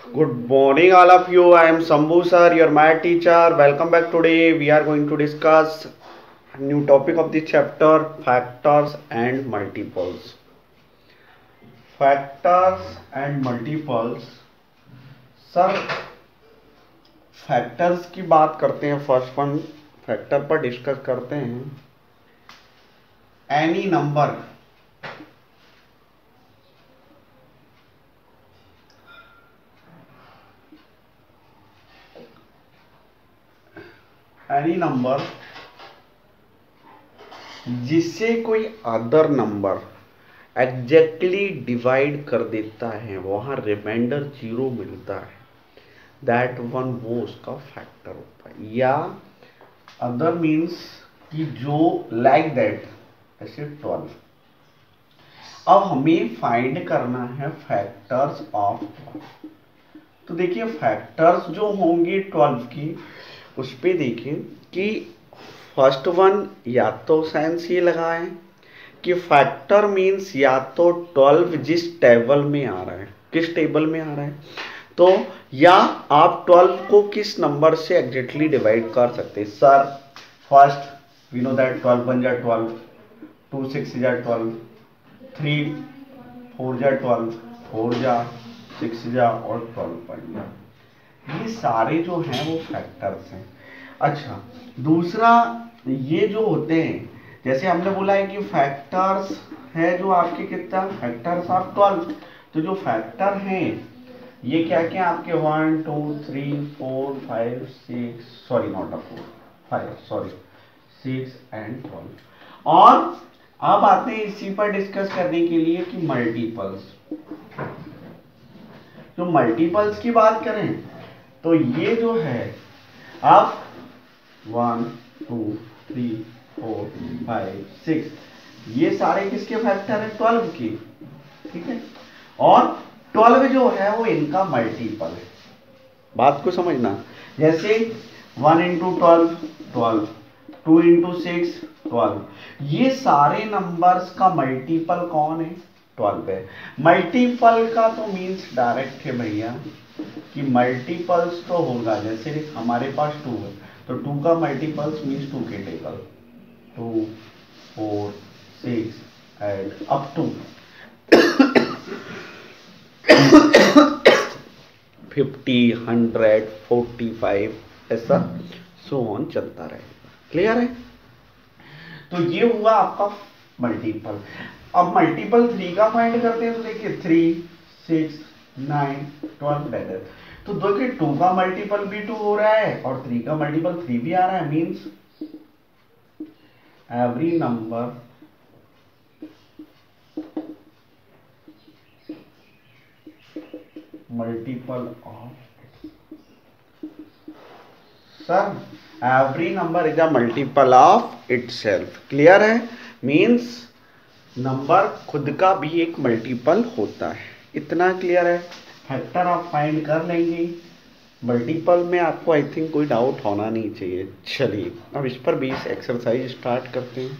Good morning, all of you. I am Sambhu sir, your math teacher. Welcome back. Today we are going to discuss a new topic of the chapter, factors and multiples. Factors and multiples. Sir factors की बात करते हैं. First one factor पर discuss करते हैं. Any number जिससे कोई other number exactly divide कर देता है, वहां रिमाइंडर 0 मिलता है, दैट वन वो उसका फैक्टर होता है. या अदर मीन्स कि जो लाइक दैट, ऐसे 12. अब हमें फाइंड करना है फैक्टर्स ऑफ 12. तो देखिए फैक्टर्स जो होंगे 12 की, उस पे देखिए कि फर्स्ट वन या तो सेंस ये लगाएं कि फैक्टर मीन्स या तो 12 जिस टेबल में आ रहा है, किस टेबल में आ रहा है, तो या आप 12 को किस नंबर से एग्जैक्टली डिवाइड कर सकते हैं. Sir first we know that 12 1 जा 12, 2 6 जा 12, 3 4 जा 12, 4 जा 6 जा और 12 5 जा. ये सारे जो हैं वो फैक्टर्स हैं. अच्छा, दूसरा ये जो होते हैं, जैसे हमने बोला है कि फैक्टर्स है जो आपके कितना फैक्टर्स ऑफ 12. तो जो फैक्टर हैं ये क्या क्या आपके 1 2 3 4 5 6, sorry not a 4 5, sorry 6 and 12. और अब आते हैं इसी पर डिस्कस करने के लिए कि मल्टीपल्स. जो मल्टीपल्स की बात करें तो ये जो है आप 1 2 3 4 5 6, ये सारे किसके फैक्टर है 12 के. ठीक है, और 12 जो है वो इनका मल्टीपल है. बात को समझना, जैसे 1 इंटू 12 12, 2 इंटू 6 12. ये सारे नंबर्स का मल्टीपल कौन है 12 है. मल्टीपल का तो मीन्स डायरेक्ट है भैया कि मल्टीपल्स तो होगा, जैसे हमारे पास 2 है तो 2 का मल्टीपल्स मीन्स 2 के टेबल 2 4 6 एंड अप टू 50 100 45, ऐसा सो ऑन चलता रहेगा. क्लियर है. तो ये हुआ आपका मल्टीपल. अब मल्टीपल 3 का फाइंड करते हैं तो देखिए 3 6 9 12 दैट. तो देखिए 2 का मल्टीपल भी 2 हो रहा है और 3 का मल्टीपल 3 भी आ रहा है. Means every number multiple of, sir every number is a multiple of itself. Clear है. मीन्स नंबर खुद का भी एक मल्टीपल होता है. इतना क्लियर है. फैक्टर आप फाइंड कर लेंगे. मल्टीपल में आपको आई थिंक कोई डाउट होना नहीं चाहिए. चलिए अब इस पर 20 एक्सरसाइज स्टार्ट करते हैं.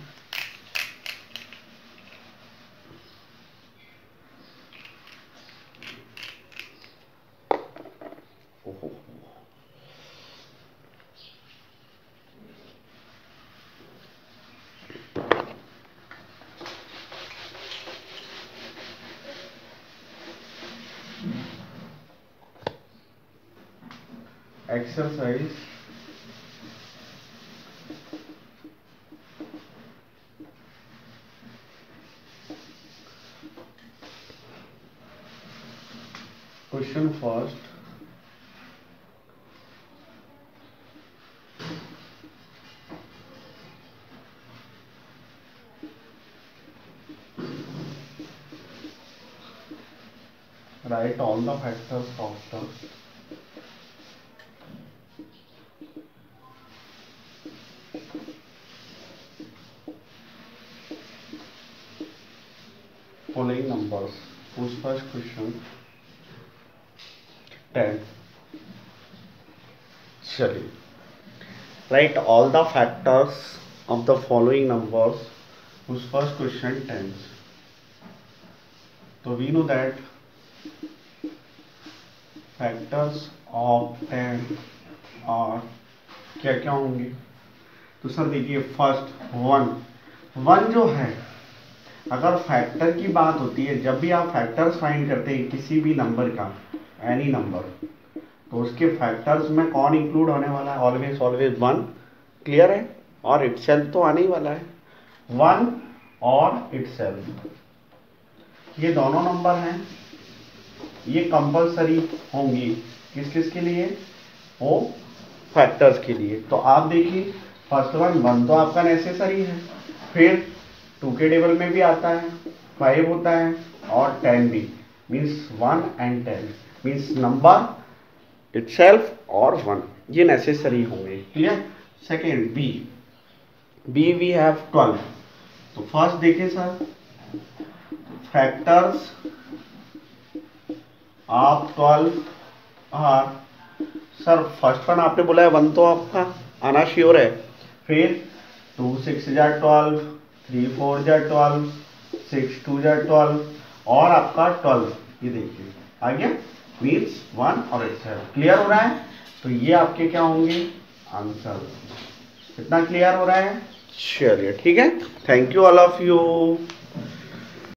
Exercise question first. write all the factors of the following numbers. Whose first question 10. चलिए write all the factors of the following numbers whose first question 10. So we know that factors of 10 और क्या क्या होंगे? तो sir देखिए, first 1 जो है, अगर फैक्टर की बात होती है, जब भी आप फैक्टर्स फाइंड करते हैं किसी भी नंबर का, एनी नंबर, तो उसके फैक्टर्स में कौन इंक्लूड होने वाला है? Always always 1। क्लियर है? और इटसेल्फ तो आने ही वाला है, 1 और इटसेल्फ, ये दोनों नंबर हैं, ये कंपलसरी होंगी किस किस के लिए? वो फैक्टर्स के लिए। तो आप देखिए, फर्स्ट 1 तो आपका नेसेसरी है, फिर 2 के टेबल में भी आता है, 5 होता है और 10 भी, means 1 and 10 means number itself और 1, ये नेसेसरी होंगे। Clear? Second B we have 12। तो फर्स्ट देखिए सर, फैक्टर्स ऑफ 12 आर, सर फर्स्ट वन आपने बोला है 1 तो आपका आना श्योर है, फिर 2 6 जा 12, 3 4 जा 12, 6 2 जा 12 और आपका 12, ये देखिए आ गया, मीन्स 1 और इटसेल्फ। क्लियर हो रहा है? तो ये आपके क्या होंगे? आंसर। कितना क्लियर हो रहा है? चलिए ठीक है, thank you all of you.